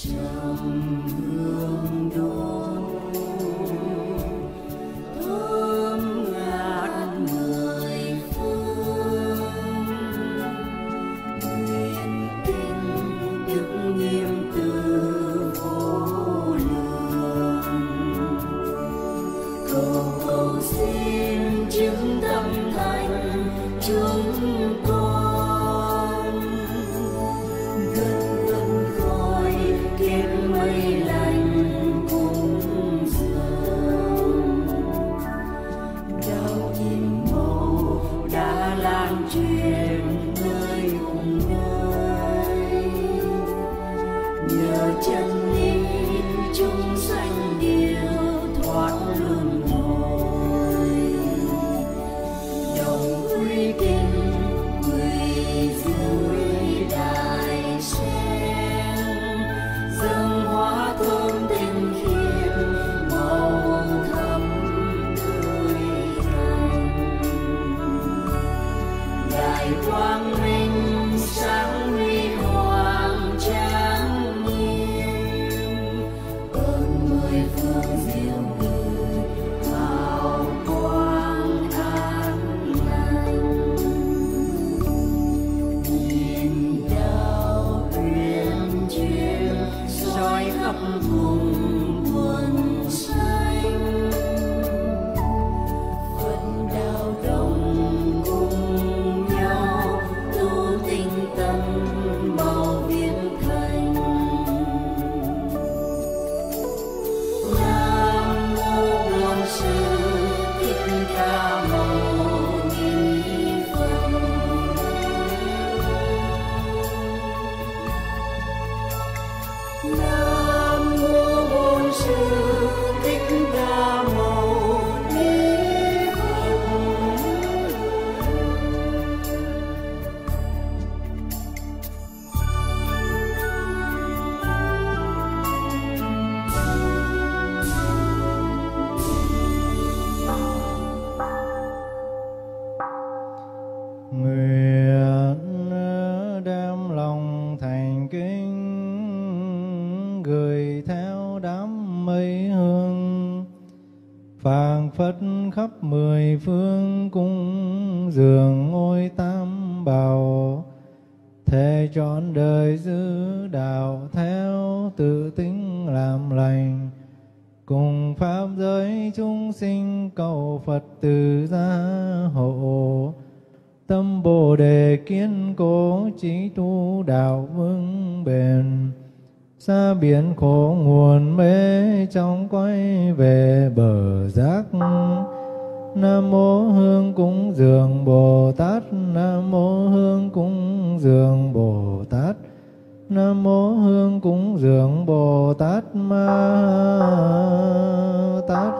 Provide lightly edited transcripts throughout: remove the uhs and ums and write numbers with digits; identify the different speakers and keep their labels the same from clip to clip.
Speaker 1: Phật khắp mười phương cung dường ngôi tam bảo, thề trọn đời giữ đạo theo tự tính làm lành, cùng pháp giới chúng sinh cầu Phật từ gia hộ. Tâm Bồ Đề kiên cố chí tu đạo vững bền, xa biển khổ nguồn mê trong quay về bờ giác. Nam mô Hương cúng dường Bồ Tát, Nam mô Hương cúng dường Bồ Tát, Nam mô Hương cúng dường Bồ Tát Ma Tát.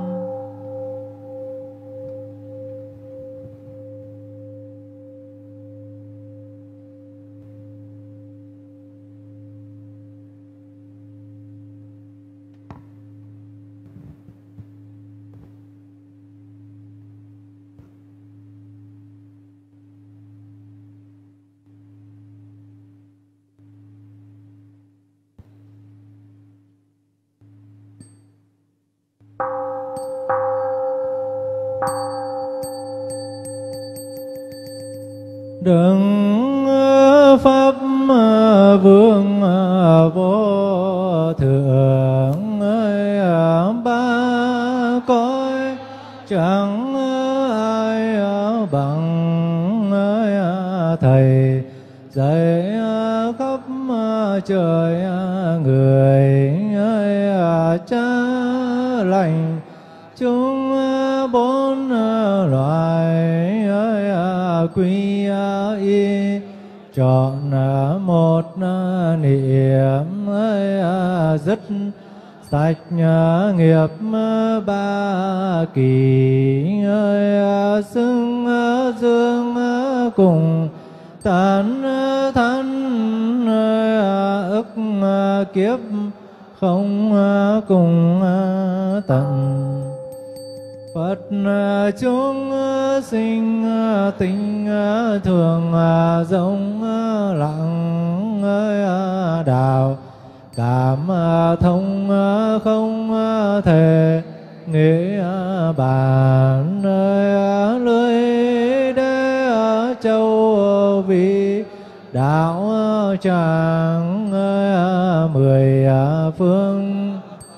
Speaker 1: Đấng pháp vương vô thượng ơi, ba cõi chẳng ai bằng ơi, thầy dạy khắp trời người ơi, cha lành chúng bốn loài ơi, quy y chọn một niệm ơi, dứt sạch nghiệp ba kỳ ơi, xưng dương cùng tán thán ức kiếp không cùng tận. Phật chúng sinh tính thường rộng lặng ơi, đạo cảm thông không thể nghĩ bàn nơi lưới đế châu vị đạo tràng mười phương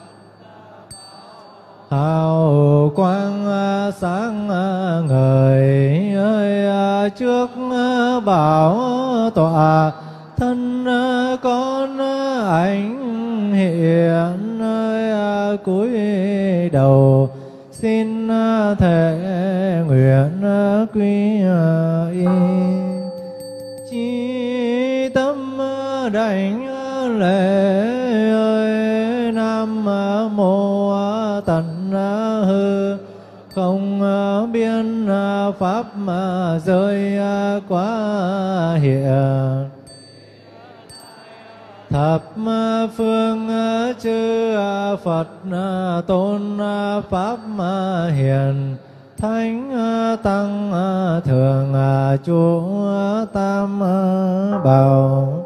Speaker 1: hào quang sáng ngời trước bảo tọa thân con ảnh hiện cúi đầu xin thể nguyện quy y chi tâm đảnh lễ nam mô tận hư không biên pháp rơi quá hiện thập phương chư Phật tôn pháp hiền thánh tăng thường chúa tam bảo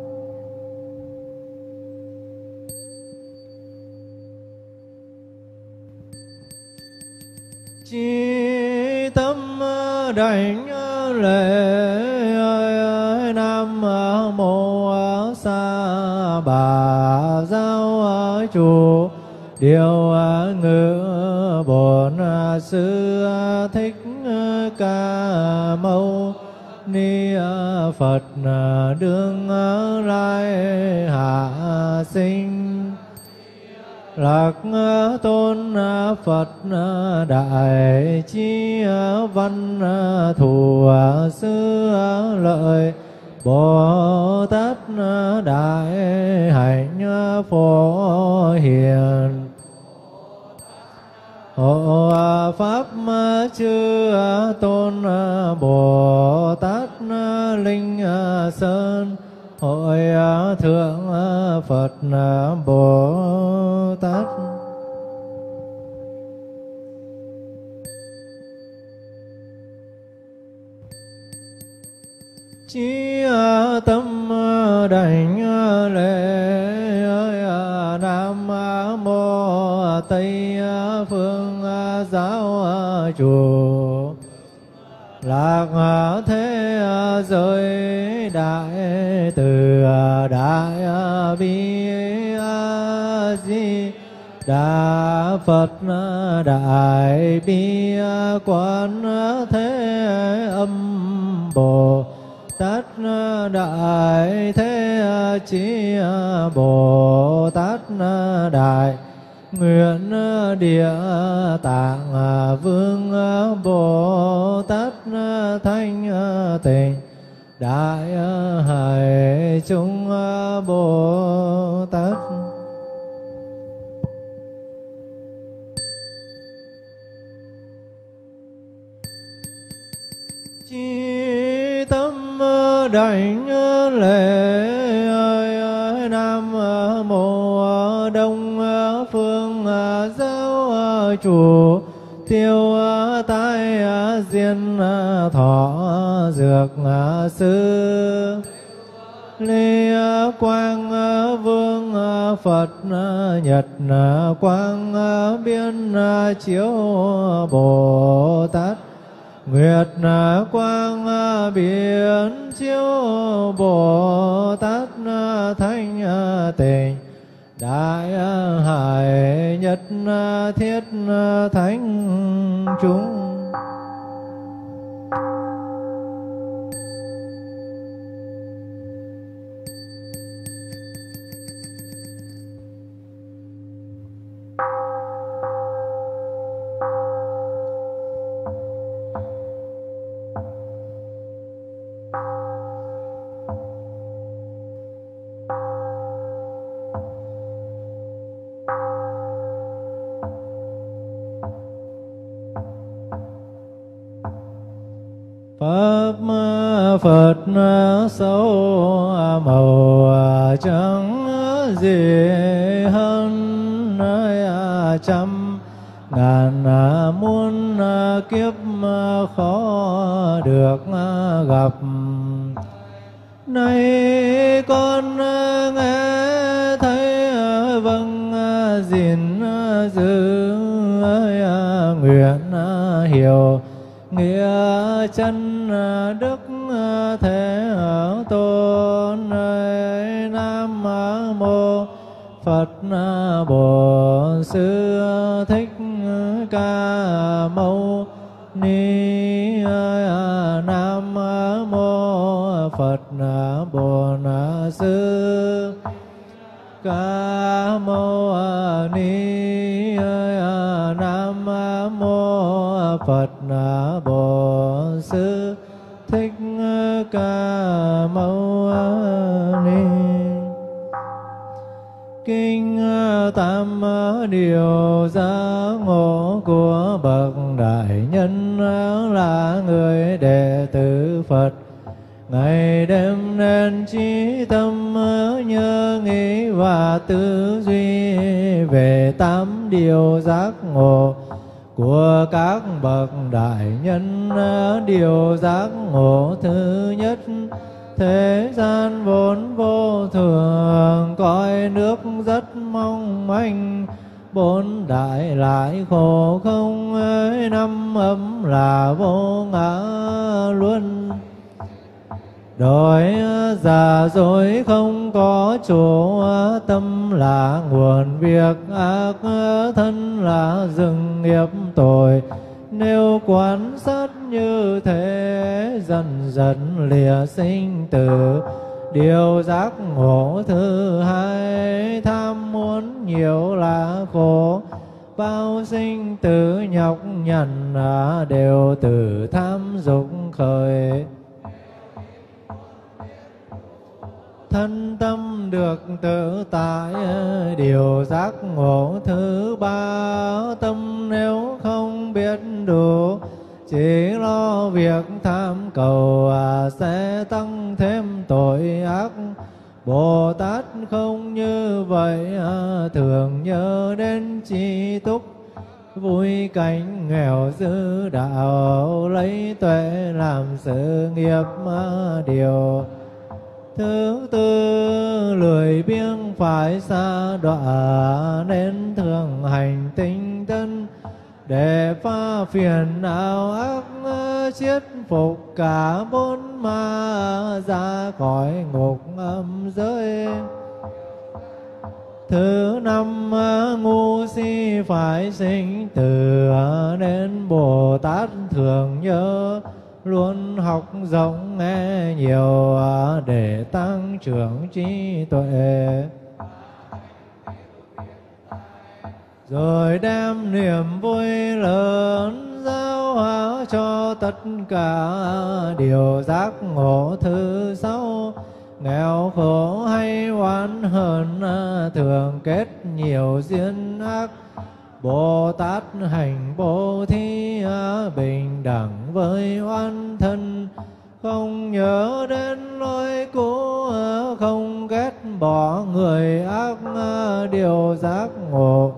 Speaker 1: chi tâm đảnh lễ nam mô sa bà giáo chủ điều ngự bổn sư thích ca mâu ni Phật đương lai hạ sinh lạc tôn Phật đại chi văn thù sư lợi Bồ Tát đại hạnh phổ hiền hộ pháp chư tôn Bồ Tát linh sơn hội thượng Phật Bồ Tát chí tâm đảnh lễ nam mô Tây phương giáo chủ lạc thế giới đại từ đại bi di đà Phật đại bi quán thế âm Bồ Tát đại thế chí Bồ Tát đại nguyện địa tạng vương Bồ Tát thanh tịnh đại hải chúng Bồ Tát chi tâm đảnh lễ nam mô đông phương giáo chủ tiêu tai diên thọ dược sư ly quang vương Phật nhật quang biên chiếu Bồ Tát nguyệt quang biến chiếu Bồ Tát thanh tịnh đại hải nhất thiết thánh chúng Pháp Phật sâu màu trắng gì hơn trăm ngàn muôn kiếp khó được gặp. Nay con nghe thấy chân đức thế tôn. Nam mô Phật Bổn Sư Thích Ca Mâu Ni. Nam mô Phật Bổn Sư Ca Mâu Ni. Nam mô Phật Bổn Sư Thích Ca Mâu Ni. Kinh Tam Điều Giác Ngộ của bậc đại nhân là người đệ tử Phật, ngày đêm nên trí tâm nhớ nghĩ và tư duy về tám điều giác ngộ của các bậc đại nhân. Điều giác ngộ thứ nhất: thế gian vốn vô thường, cõi nước rất mong manh, bốn đại lại khổ không, năm ấm là vô ngã luân. Đổi giả dối không có chỗ, tâm là nguồn việc ác, thân là rừng nghiệp tội. Nếu quan sát như thế, dần dần lìa sinh tử. Điều giác ngộ thứ hai: tham muốn nhiều là khổ, bao sinh tử nhọc nhằn, đều từ tham dục khởi. Thân tâm được tự tại. Điều giác ngộ thứ ba: tâm nếu không biết đủ, chỉ lo việc tham cầu, sẽ tăng thêm tội ác. Bồ Tát không như vậy, thường nhớ đến chi túc, vui cảnh nghèo dư đạo, lấy tuệ làm sự nghiệp. Điều thứ tư: lười biếng phải xa đọa, nên thường hành tinh tấn để phá phiền não ác, chiết phục cả bốn ma ra khỏi ngục âm giới. Thứ năm: ngu si phải sinh tử, nên Bồ Tát thường nhớ luôn học rộng nghe nhiều, để tăng trưởng trí tuệ. Rồi đem niềm vui lớn giáo hóa cho tất cả. Điều giác ngộ thứ sáu: nghèo khổ hay oán hờn, thường kết nhiều duyên ác. Bồ Tát hành bố thí, bình đẳng với oán thân, không nhớ đến lối cũ, không ghét bỏ người ác. Điều giác ngộ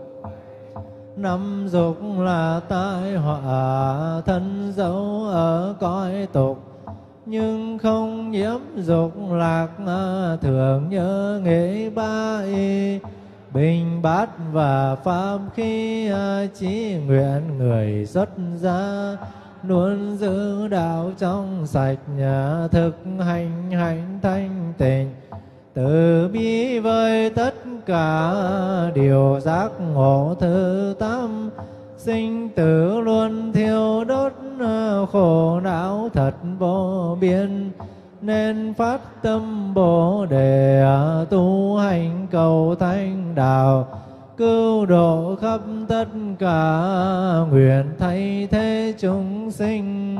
Speaker 1: năm dục là tai họa, thân dẫu ở cõi tục, nhưng không nhiễm dục lạc. Thường nhớ nghĩ ba y, bình bát và pháp khí, chí nguyện người xuất gia, luôn giữ đạo trong sạch, thực hành hạnh thanh tịnh, từ bi với tất cả. Điều giác ngộ thứ tám: sinh tử luôn thiêu đốt, khổ não thật vô biên, nên phát tâm Bồ Đề, tu hành cầu thanh đạo, cứu độ khắp tất cả, nguyện thay thế chúng sinh,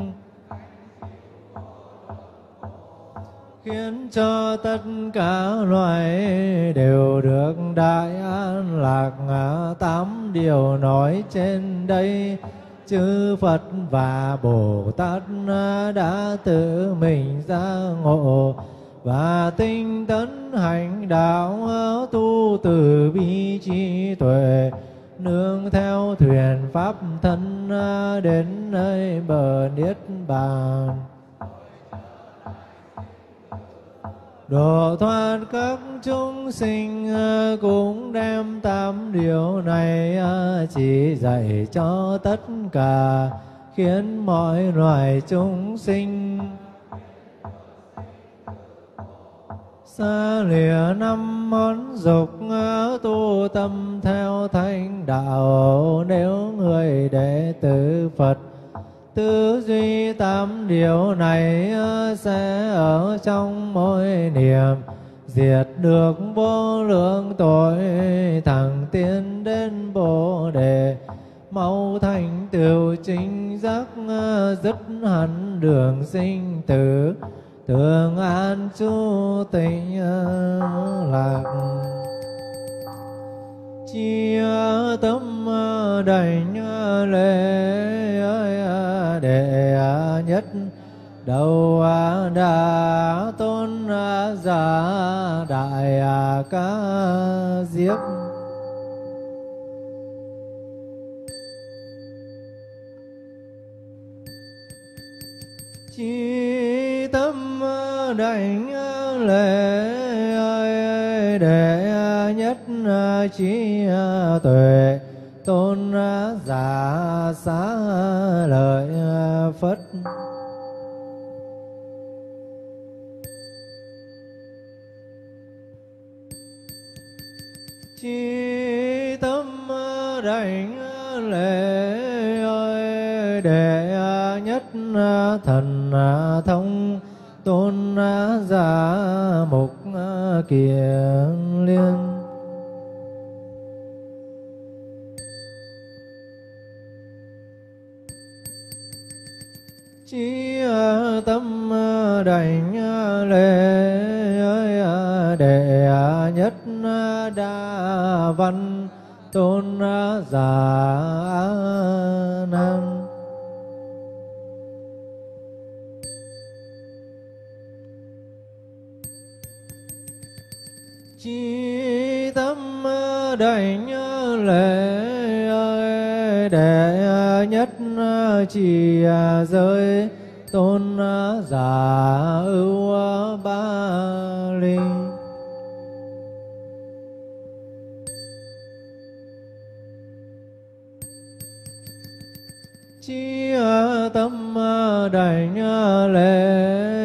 Speaker 1: khiến cho tất cả loài đều được đại an lạc. Tám điều nói trên đây, chư Phật và Bồ Tát đã tự mình giác ngộ và tinh tấn hành đạo, tu từ bi trí tuệ, nương theo thuyền pháp thân đến nơi bờ niết bàn. Độ thoát các chúng sinh cũng đem tám điều này chỉ dạy cho tất cả, khiến mọi loài chúng sinh xa lìa năm món dục, tu tâm theo thánh đạo. Nếu người đệ tử Phật tư duy tám điều này, sẽ ở trong mỗi niệm diệt được vô lượng tội, thẳng tiến đến Bồ Đề, mau thành tựu chính giác, dứt hẳn đường sinh tử, thường an trú tịnh lạc. Chi tâm đảnh lễ đệ nhất đầu đà tôn giả đại ca diếp. Chi tâm đảnh lễ đệ nhất trí tuệ tôn giả xá lợi Phất. Chi tâm đảnh lễ đệ nhất thần thông tôn giả Mục Kiền Liên. Chi tâm đảnh lễ đệ nhất đa văn tôn giả A Nan. Chi tâm đảnh lễ đệ nhất trì giới tôn giả Ưu Ba Linh. Chi tâm đảnh lễ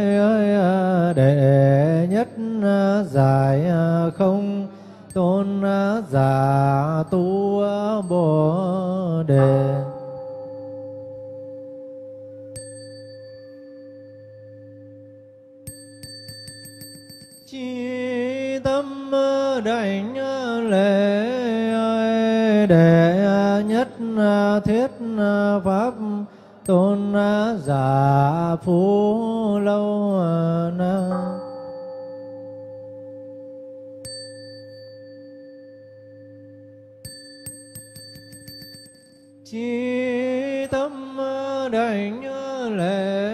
Speaker 1: đệ nhất giải không tôn giả Tu Bồ Đề. Chi tâm đảnh lễ đệ nhất thuyết pháp tôn giả Phú Lâu Na. Chi tâm đảnh lễ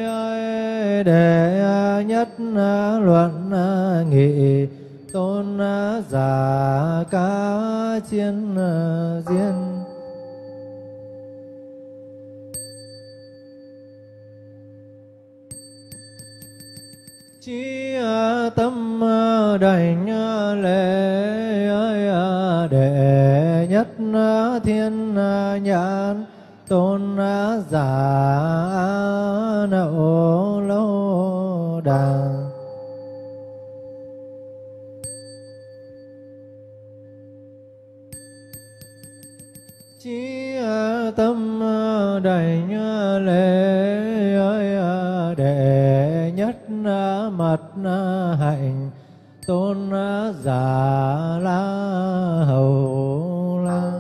Speaker 1: đệ nhất luận nghị tôn giả Ca Chiên Diên. Chi tâm đảnh lễ đệ nhất thiên nhãn tôn giả Nậu Lâu Đà. Chi tâm đảnh lễ đệ nhất mật hạnh tôn giả La Hầu La.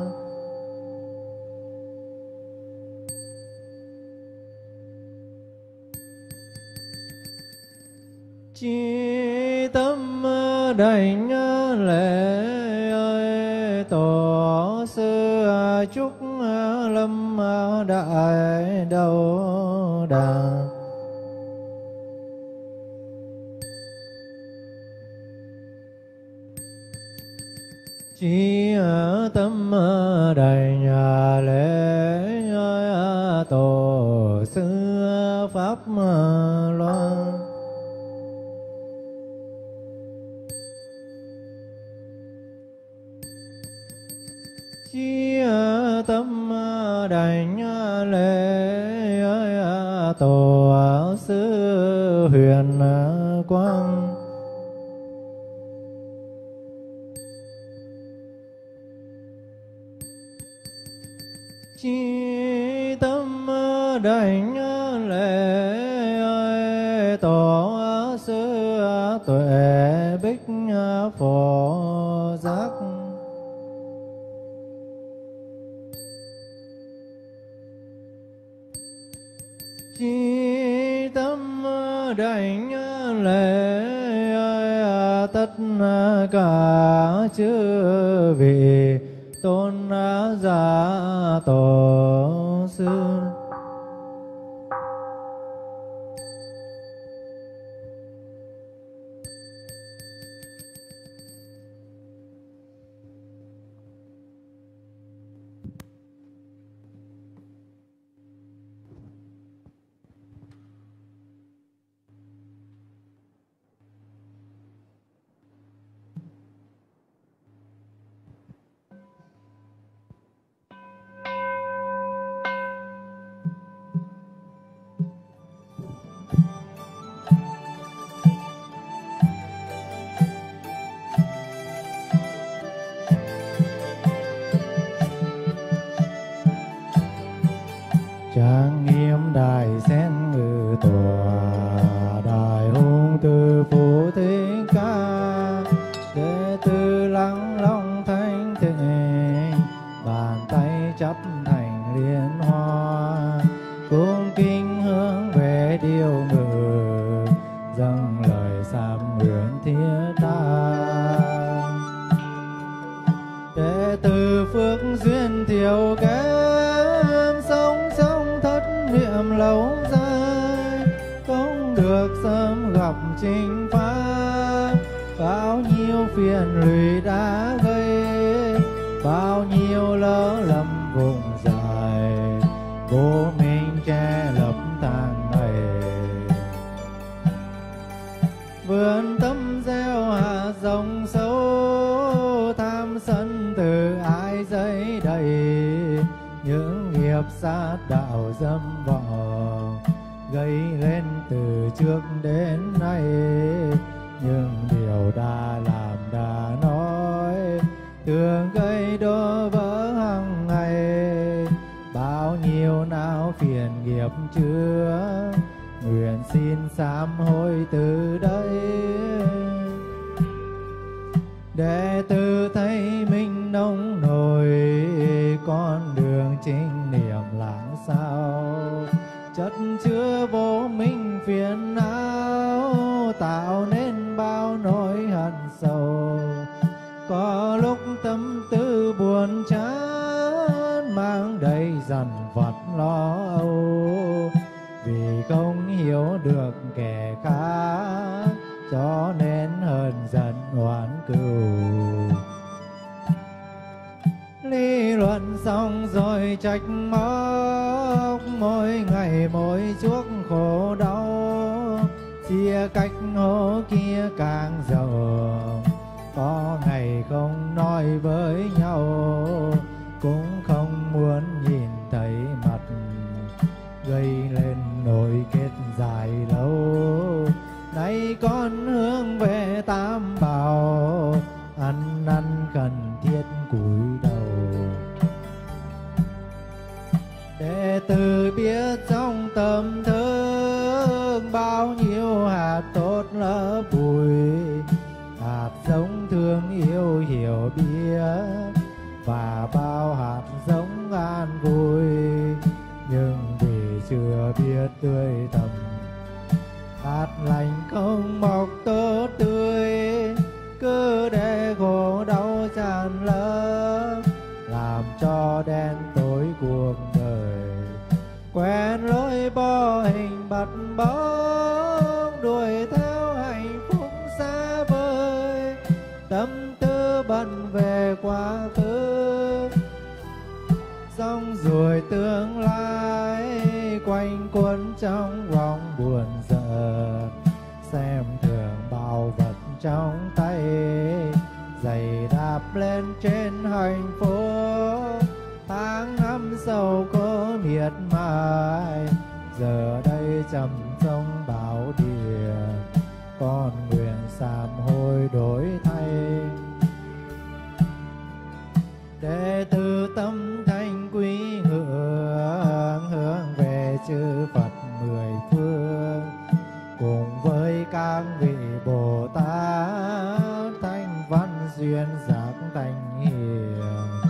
Speaker 1: Chi tâm đảnh lễ tổ sư Trúc Lâm Đại Đầu Đà. Chi tâm đảnh lễ tổ sư Pháp Loan. Chi tâm đảnh lễ tổ sư huyền quang. Chi tâm đảnh lễ tổ sư tuệ bích phổ giác. Chi tâm đảnh lễ tất cả chư vị tôn giả tổ sư. Trang nghiêm đài sen ngự tòa, đài hùng từ phụ thích ca. Đệ tử lắng long thanh tịnh, bàn tay chắp thành liên hoa. Cung kính hướng về điều ngự, dâng lời sám nguyện thiết tha. Đệ tử phước duyên thiểu kém, sống trong thất niệm lâu dài. Không được sớm gặp chính pháp, bao nhiêu phiền lụy đã gây. Bao nhiêu lỡ lầm vùng dài, vô minh che lấp tháng ngày. Vườn tâm gieo hạt giống sâu, tham sân từ ai dấy đầy. Những nghiệp sát đạo dâm vọng, gây lên từ trước đến nay. Nhưng điều đã làm đã nói, thường gây đổ vỡ hàng ngày. Bao nhiêu não phiền nghiệp chứa, nguyện xin sám hối từ đây. Đệ tử thấy mình nông nổi, con đường chinh niệm lãng sao. Chất chứa vô minh phiền não, tạo nên bao nỗi hận sầu. Có lúc tâm tư buồn chán, mang đầy dằn vặt lo âu. Vì không hiểu được kẻ khác, cho nên hờn giận oán cừu. Lý luận xong rồi trách móc, mỗi ngày mỗi chuốc khổ đau. Chia cách hố kia càng giàu, có ngày không nói với nhau. Cũng không muốn nhìn thấy mặt, gây lên nỗi kết dài lâu. Nay con hướng về tam bảo, ăn năn khẩn thiết cúi đầu. Đệ tử biết trong tâm thức, bao nhiêu hạt tốt lỡ bụi. Hạt giống thương yêu hiểu biết, và bao hạt giống an vui. Nhưng vì chưa biết tươi tầm, hạt lành không mọc tốt tươi. Cứ để khổ đau tràn lấp, làm cho đen tối cuộc đời. Quen lối bỏ hình bắt bóng, đuổi theo hạnh phúc xa vời. Tâm tư bận về quá khứ, xong rồi tương lai quanh quẩn trong vòng buồn giận. Xem thường bao vật trong tay, giày đạp lên trên hạnh phúc. Tháng năm sầu khổ miệt mài, giờ đây trầm trong bảo địa, con nguyện sám hối đổi thay. Đệ tử tâm thanh quý ngưỡng, hướng về chư Phật mười phương, cùng với các vị Bồ Tát thanh văn duyên giác thành hiền,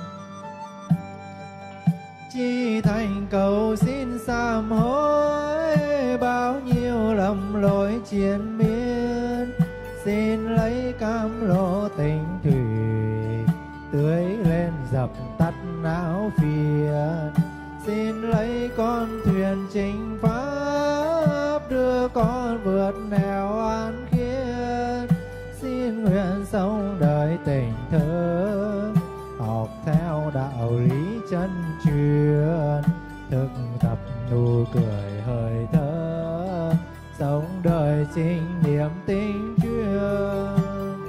Speaker 1: chi thành cầu xin sám hối bao nhiêu lầm lỗi triền miên. Xin lấy cam lô tình thủy tưới lên dập tắt não phiền. Xin lấy con thuyền chinh pháp đưa con vượt nẻo an khiên. Xin nguyện sống đời tình thương, học theo đạo lý chân truyền, thực tập nụ cười hơi thở, sống đời chính niệm tinh chuyên.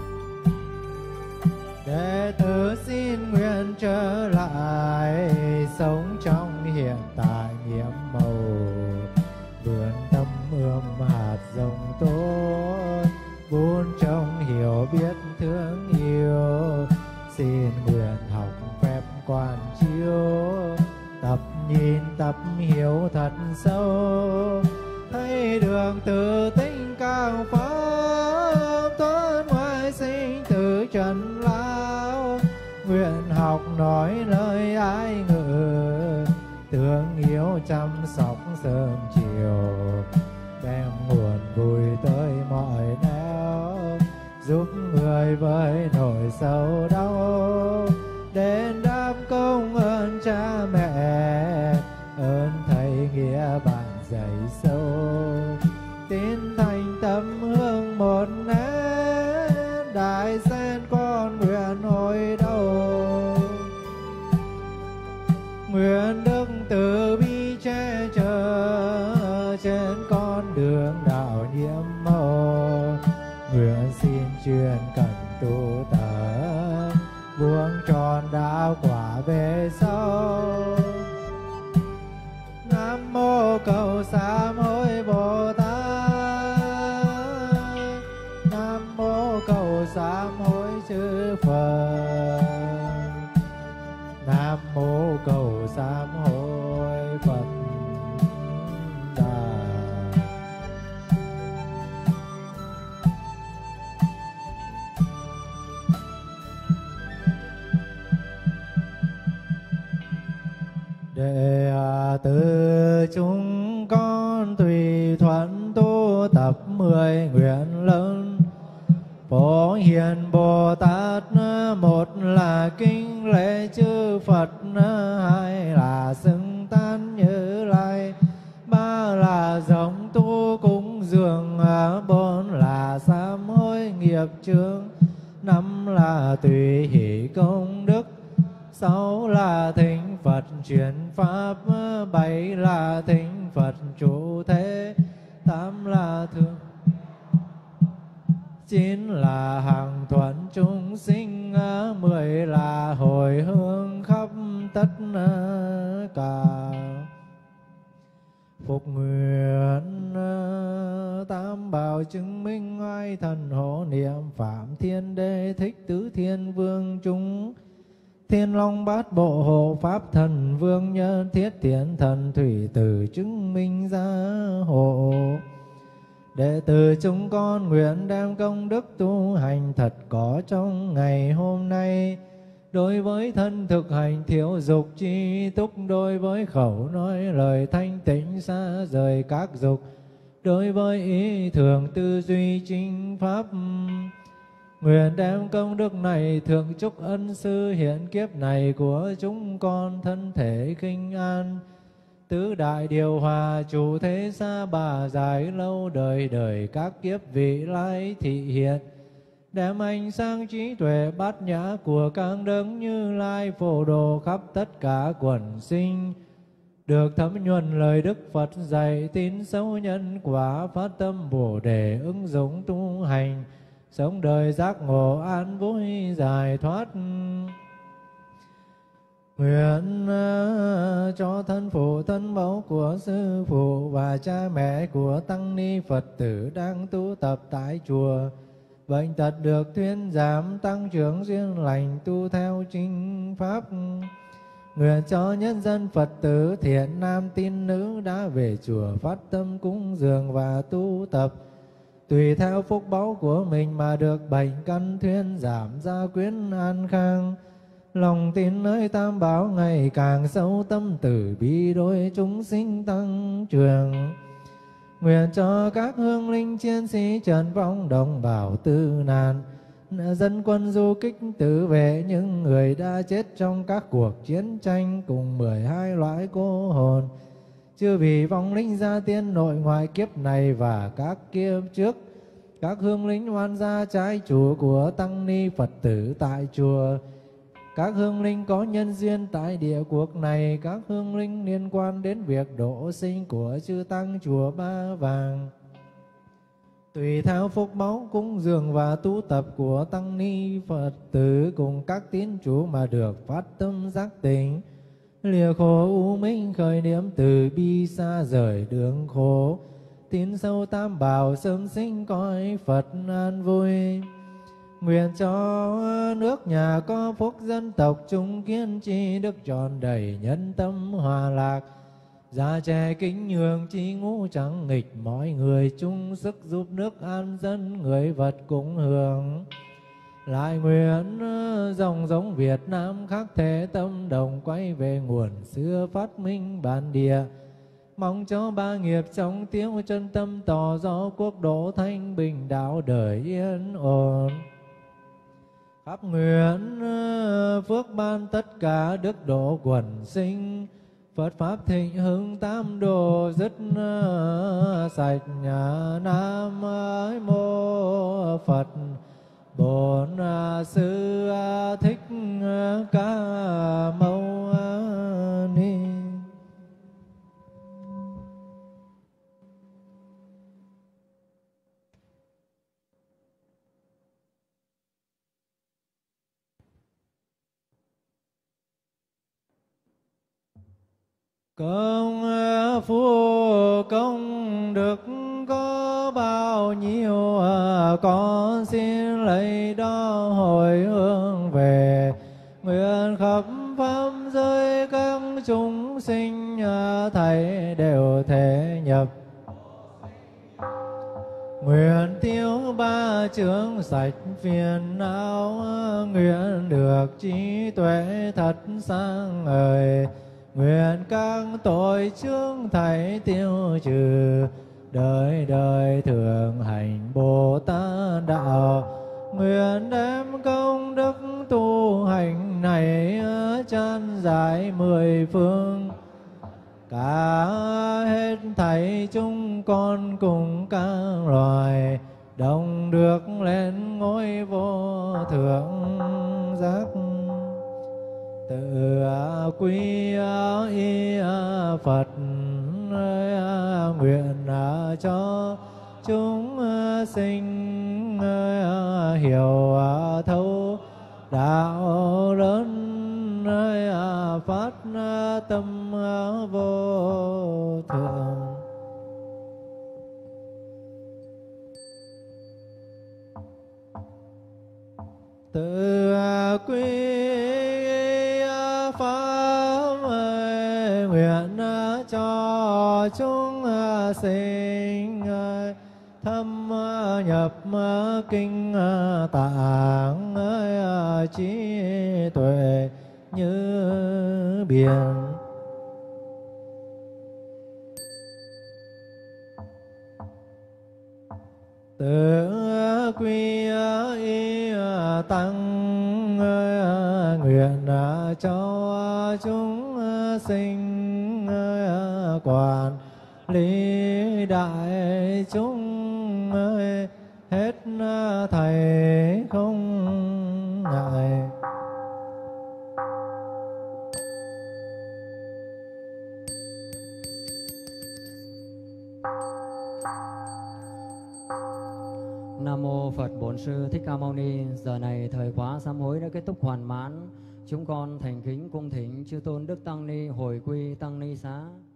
Speaker 1: Đệ tử xin nguyện trở lại, sống trong hiện tại nhiễm màu, vườn tâm ươm hạt giống tốt, vun trồng hiểu biết thương yêu. Xin nguyện học phép quan chiếu, tập nhìn tập hiểu thật sâu, thấy đường từ tinh cao pháp, thoát ngoài sinh tử trần lao. Nguyện học nói lời ái ngữ, thương yêu chăm sóc sớm chiều, đem nguồn vui tới mọi nẻo, giúp người với nỗi sầu đau. Đến đáp công ơn cha mẹ, ơn thầy nghĩa bạn dạy sâu. Tín thành tâm hương một nén, đại sen con nguyện hồi đầu. Nguyện đức từ bi che chở trên con đường đạo nhiễm màu. Nguyện xin chuyên cần tu tập, vuông tròn đạo quả về sau. Nam mô cầu sám hối Bồ Tát, Nam mô cầu sám hối chư Phật, Nam mô cầu sám hối Phật Đà. Đệ tử chúng con tùy thuận tu tập 10 nguyện lớn. Phổ Hiền Bồ Tát, một là kính lễ chư Phật, hai là xưng tán Như Lai, ba là giống tu cúng dường, bốn là sám hối nghiệp chướng, năm là tùy hỷ công đức, sáu là thính Phật truyền pháp, bảy là thính Phật trụ thế, tám là thương, chín là hàng thuận chúng sinh, 10 là hồi hướng khắp tất cả. Phục nguyện tam bảo chứng minh oai thần hộ niệm Phạm Thiên Đế Thích Tứ Thiên Vương chúng Thiên Long Bát Bộ Hộ Pháp Thần Vương Nhân Thiết Thiện Thần Thủy Tử chứng minh gia hộ. Đệ tử chúng con nguyện đem công đức tu hành thật có trong ngày hôm nay, đối với thân thực hành thiếu dục chi túc, đối với khẩu nói lời thanh tịnh xa rời các dục, đối với ý thường tư duy chính pháp. Nguyện đem công đức này thượng chúc ân sư hiện kiếp này của chúng con thân thể khinh an, tứ đại điều hòa chủ thế xa bà dài lâu đời đời các kiếp vị lai thị hiện, đem ánh sáng trí tuệ bát nhã của các đấng Như Lai phổ độ khắp tất cả quần sinh, được thấm nhuần lời Đức Phật dạy, tín sâu nhân quả, phát tâm Bồ Đề ứng dụng tu hành, sống đời giác ngộ an vui giải thoát. Nguyện cho thân phụ thân mẫu của sư phụ và cha mẹ của tăng ni Phật tử đang tu tập tại chùa bệnh tật được thuyên giảm, tăng trưởng duyên lành, tu theo chính pháp. Nguyện cho nhân dân Phật tử thiện nam tín nữ đã về chùa phát tâm cúng dường và tu tập, tùy theo phúc báu của mình mà được bệnh căn thuyên giảm, gia quyến an khang. Lòng tin nơi Tam Bảo ngày càng sâu, tâm từ bi đối chúng sinh tăng trưởng. Nguyện cho các hương linh chiến sĩ trần vong, đồng bào tư nạn, dân quân du kích tử vệ, những người đã chết trong các cuộc chiến tranh, cùng 12 loại cô hồn, chưa vì vong linh gia tiên nội ngoại kiếp này và các kiếp trước, các hương linh oan gia trái chủ của tăng ni Phật tử tại chùa, các hương linh có nhân duyên tại địa quốc này, các hương linh liên quan đến việc độ sinh của chư tăng chùa Ba Vàng, tùy theo phúc báu cúng dường và tu tập của tăng ni Phật tử cùng các tín chủ mà được phát tâm giác tỉnh, lìa khổ u minh, khởi niệm từ bi, xa rời đường khổ, tín sâu Tam Bảo, sớm sinh cõi Phật an vui. Nguyện cho nước nhà có phúc, dân tộc chung kiên trì, đức tròn đầy, nhân tâm hòa lạc, già trẻ kính nhường, chi ngũ chẳng nghịch, mọi người chung sức giúp nước an dân, người vật cùng hưởng. Lại nguyện dòng giống Việt Nam khắc thể tâm đồng, quay về nguồn xưa phát minh bản địa, mong cho ba nghiệp trong tiếng chân tâm tỏ rõ, quốc độ thanh bình, đạo đời yên ổn. Khắp nguyện phước ban tất cả đức độ quần sinh, Phật pháp thịnh hưng, tam đồ dứt sạch. Nam mô Phật Bổn Sư Thích Ca Mâu Ni. Công phu công đức có bao nhiêu, con xin lấy đó hồi hướng về. Nguyện khắp pháp giới các chúng sinh thảy đều thể nhập. Nguyện tiêu ba chướng sạch phiền não, nguyện được trí tuệ thật sáng ngời. Nguyện các tội chướng thảy tiêu trừ, đời đời thường hành Bồ Tát đạo. Nguyện đem công đức tu hành này chan giải mười phương, cả hết thảy chúng con cùng các loài đồng được lên ngôi vô thượng giác. Tự quy y Phật nguyện cho chúng sinh hiểu thấu đạo lớn, phát tâm vô thượng. Tự quy pháp nguyện cho chúng sinh thâm nhập kinh tạng, trí tuệ như biển. Tự quy y tăng nguyện cho chúng sinh quản lý đại chúng hết thảy không ngại.
Speaker 2: Nam Nam mô Phật Bổn Sư Thích Ca Mâu Ni. Giờ này thời khóa sám hối đã kết thúc hoàn mãn. Chúng con thành kính cung thỉnh chư tôn đức tăng ni hồi quy tăng ni xá.